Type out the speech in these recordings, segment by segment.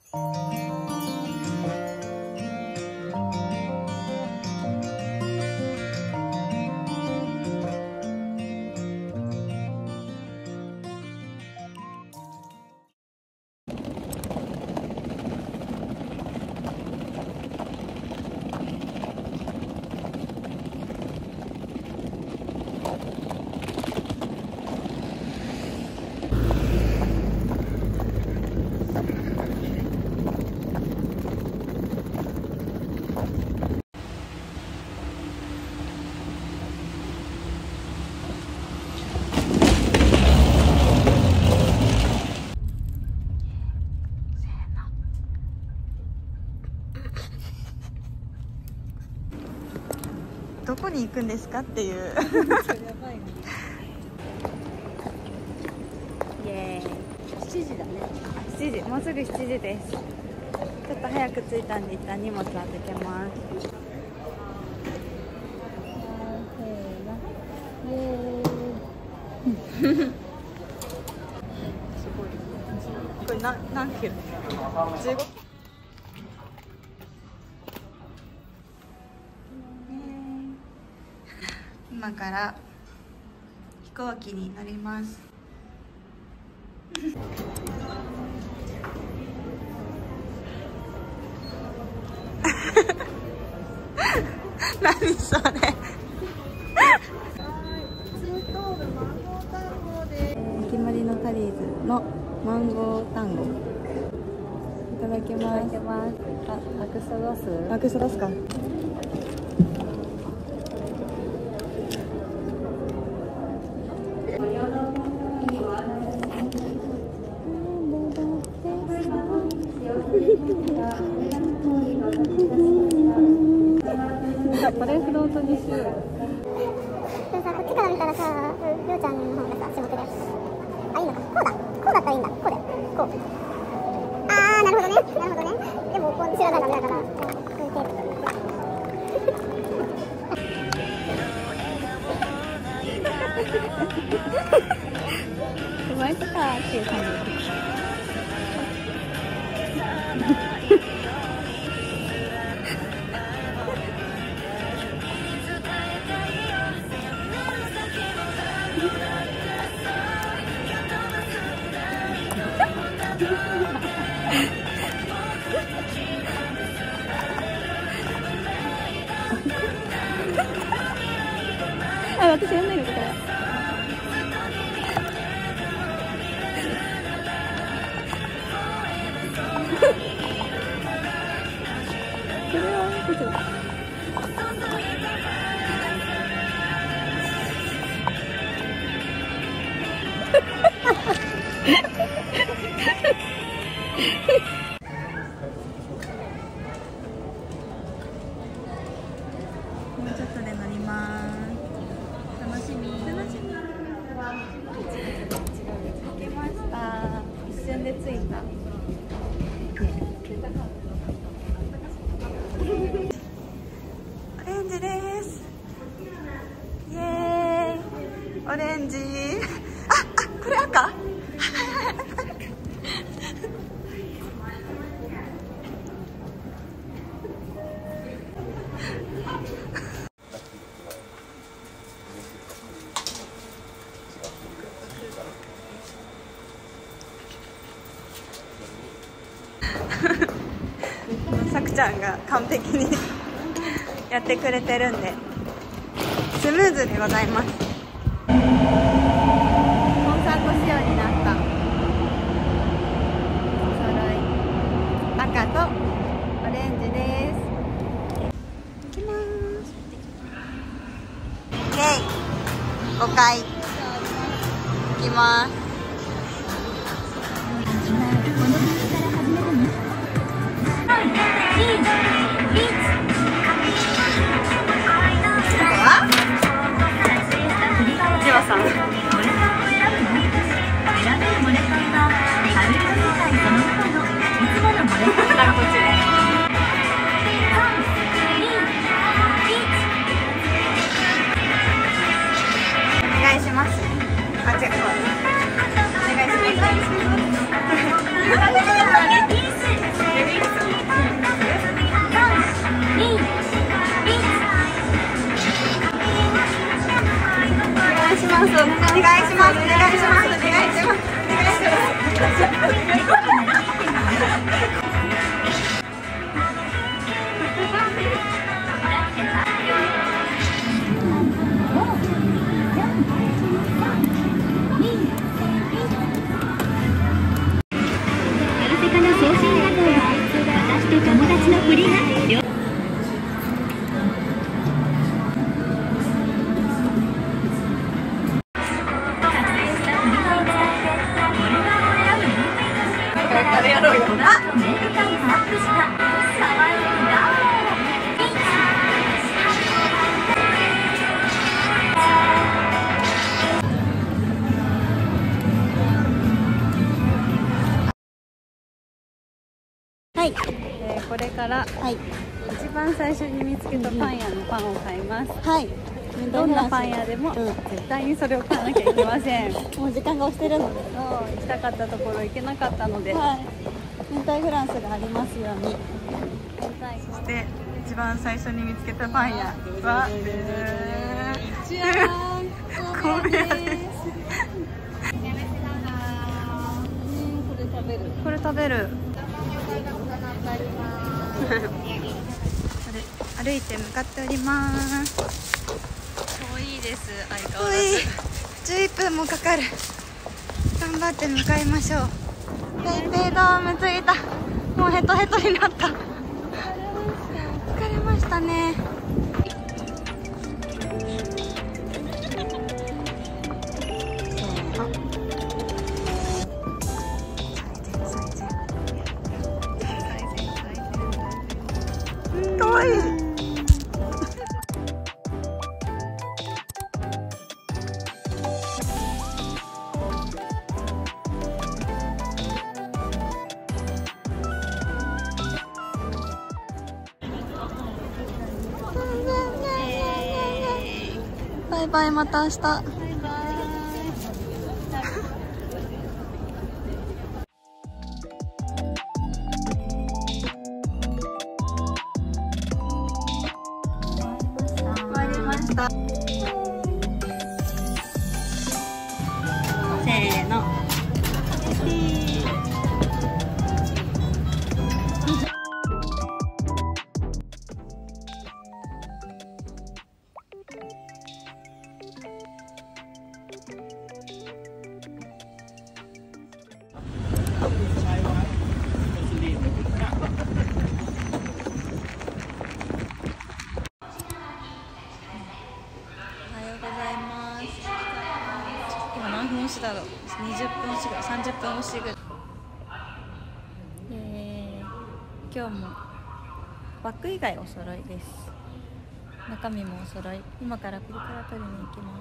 どこに行くんですかっていう。 やばいね。イエーイ。7時だね。 7時、もうすぐ7時です。ちょっと早く着いたんで一旦荷物預けます。 イエーイ。 すごい。これ何キロ？15キロ。今から飛行機に乗ります。何それ。駅まりのタリーズのマンゴータンゴ。いただきます。 あ、アクソロス。 アクソロスか。 これフロートにしよう。 でもさ、こっちから見たらさ、りょうちゃんの方がさ、仕事で。あ、いいのか。こうだ。こうだったらいいんだ。こうだよ。こう。あー、なるほどね。なるほどね。でも、こう後ろがダメだから、こういうテープ。 うまいとかっていう感じ。あ、私やんないのこれ。これは見てる。 もうちょっとで乗ります。楽しみ。着きました。一瞬で着いた。オレンジです。イエーイ。オレンジ。あ、これ赤。さくちゃんが完璧にやってくれてるんでスムーズでございます。コンサート仕様になったお揃い赤とオレンジです。いきます。イエイ5回いきます。千葉さん。お願いします。あ、違う。 信画像は私と友達の振りが両はい、これから、はい、一番最初に見つけたパン屋のパンを買います。はい。どんなパン屋でも、絶対にそれを買わなきゃいけません。もう時間が押してるので、行きたかったところ行けなかったので、はい、明太フランスがありますように。 そして一番最初に見つけたパン屋は、神戸屋です。これ食べる。歩いて向かっております。 遠いです。相変わらず 11分もかかる。頑張って向かいましょう。ペイペイドーム着いた。もうヘトヘトになった。疲れましたね。遠い。バイバイ、また明日。バイバイ。終わりました。せーの。何分押しだろう。20分押しぐらい、30分押しぐらい。今日もバッグ以外お揃いです。中身もお揃い。今からプリクラ取りに行きます。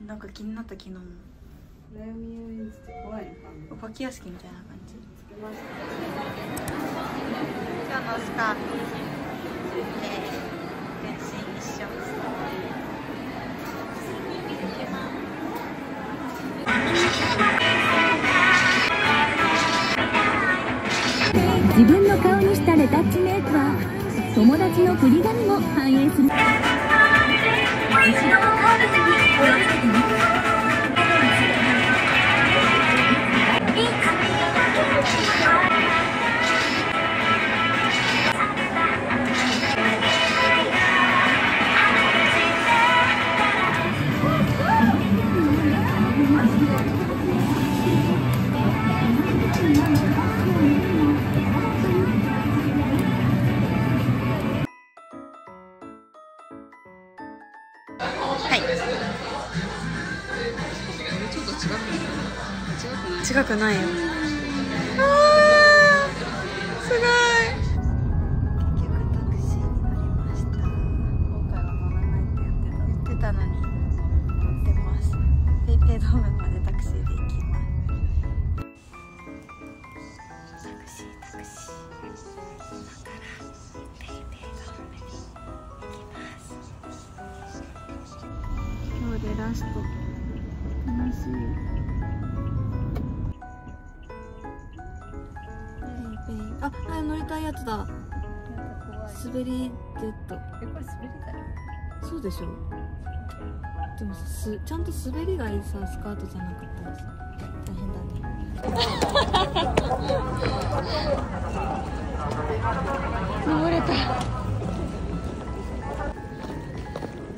なんか気になった昨日も。お化け屋敷みたいな感じ。今日のスカート、全身一緒。 自分の顔にしたレタッチメイクは友達の振り紙も反映する。後ろのカーブ席気をつけてね。 違くないよ。あー、すごい。結局タクシーに乗りました。今回は乗らないって言ってたのに乗ってます。ペイペイドームまでタクシーで行きます。タクシー今からペイペイドームに行きます。今日でラスト。楽しい。あ、乗りたいやつだ。滑りジェット。これ滑りだよ。そうでしょ。でもちゃんと滑りがいいさ、スカートじゃなかったらさ、大変だね。登れた。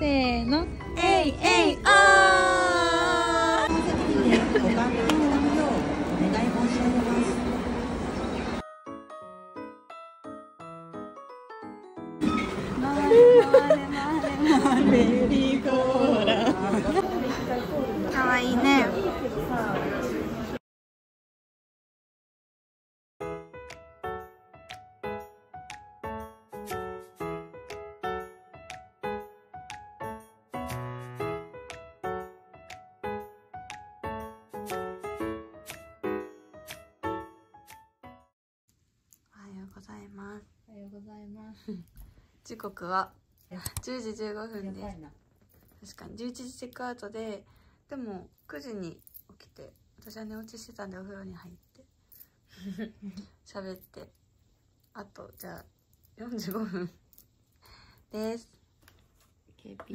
せーの、 えいえいおー。 ご勘弁いただくようお願い申し上げます。 かわいいね。おはようございます。 おはようございます。 時刻は10時15分です。確かに11時チェックアウトで、でも9時に起きて、私は寝落ちしてたんでお風呂に入って喋って、あとじゃあ45分です。 KP、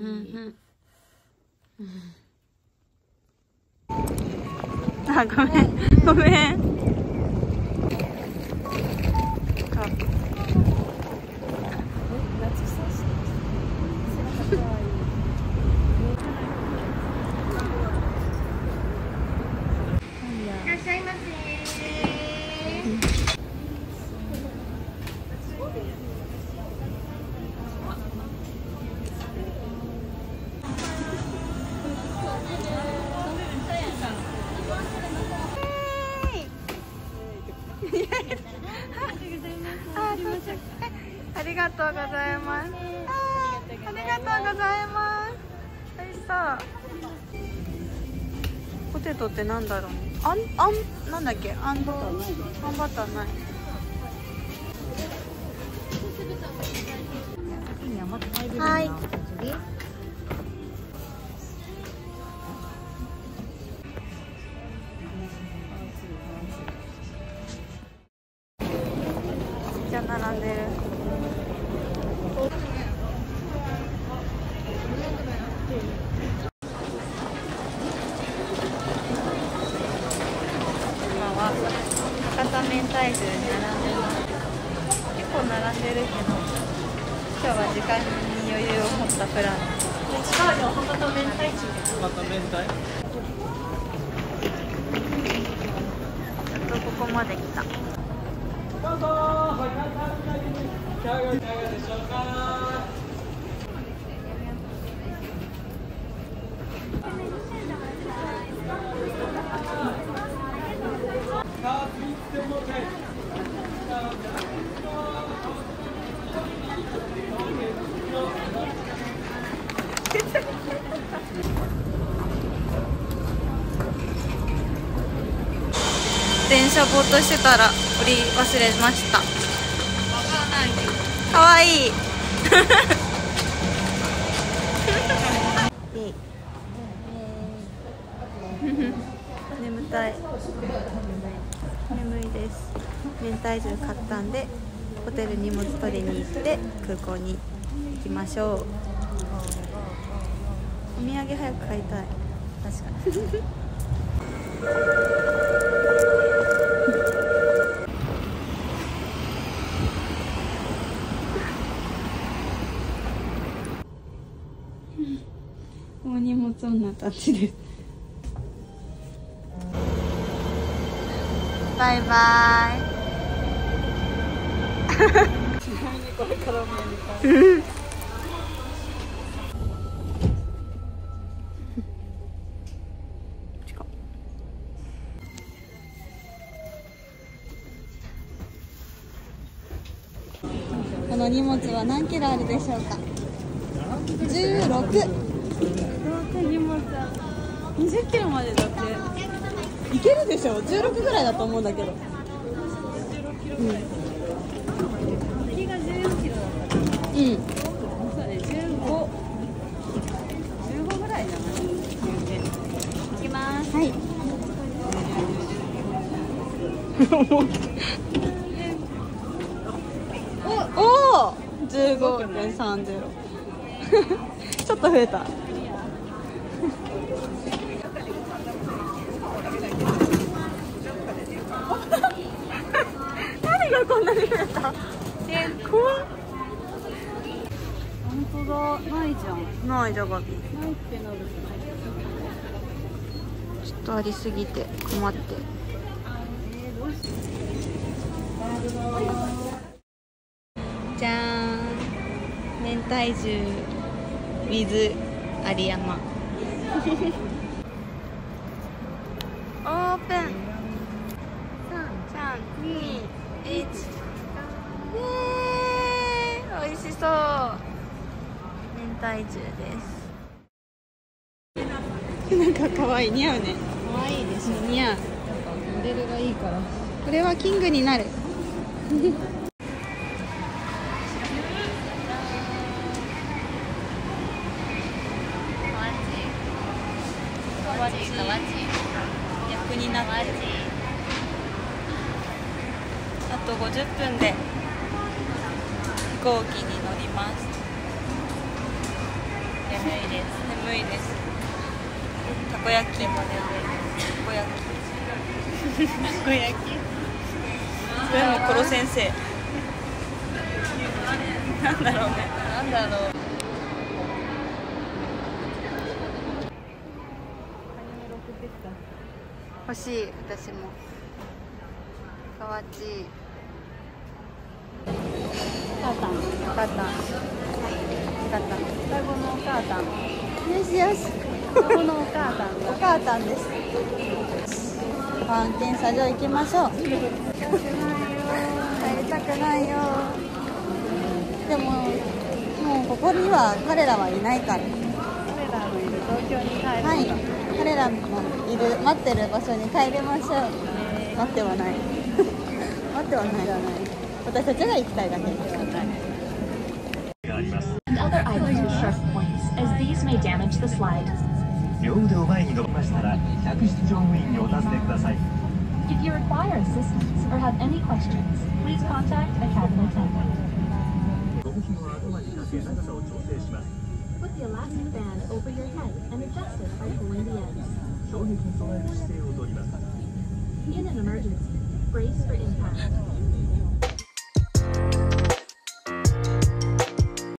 あ、ごめんごめん。ありがとうございます。ありがとうございます。美味しそう。ポテトってなんだろう。なんだっけ。あんバターない。はい。じゃあ並んでる。今は博多明太子に並んでます。結構並んでるけど、今日は時間に余裕を持ったプラン。博多明太子。博多明太。やっとここまで来た。どうぞ。いかがでしょうか。電車ぼーっとしてたら降り忘れました。かわいい。眠たい。眠いです。明太子買ったんでホテル荷物取りに行って空港に行きましょう。お土産早く買いたい。確かに。もう荷物女たちです。バイバイ。ちなみにこれからもやりたい。この荷物は何キロあるでしょうか。16。荷物20キロまでだっていけるでしょ。16ぐらいだと思うんだけど。16キロぐらい。次が14キロだったら。そうね、15ぐらいじゃない。いきます。はい。おお、15.30。ちょっと増えた。何がこんなに増えた？怖っ。 当だ、ないじゃん。 ないじゃがビないってなるちょっとありすぎて困って。 どうしよじゃーん、明太重 with 有山オープン。3、2、1。イエーイ、美味しそう。明太重ですなんか可愛い、似合うね。 可愛いでしょ。 似合う。 モデルがいいから。 これはキングになる役になってる。あと50分で飛行機に乗ります。眠いです。眠いです。たこ焼き。たこ焼き。たこ焼き。それも黒先生。なんだろうね。 なんだろう。 欲しい、私も。かわちい。 母さん。 母さん。 双子のお母さん。 よしよし。 双子のお母さん。 お母さんです。検査場行きましょう。帰りたくないよ。でも、もうここには彼らはいないから。 彼らのいる東京に帰る。 はい。彼らのいる待ってる場所に帰りましょう。待ってはない。待ってはない。私たちが行きたいだけではない。 And other items with sharp points, as these may damage the slide. 両腕を前に伸ばしたら客室乗務員にお尋ねください。 If you require assistance or have any questions, please contact a cabin attendant. ゴム紐を頭にかけ長さを調整します。 Put the elastic band over your head and adjust it by pulling the ends. 衝撃に備える姿勢をとります。 In an emergency, brace for impact.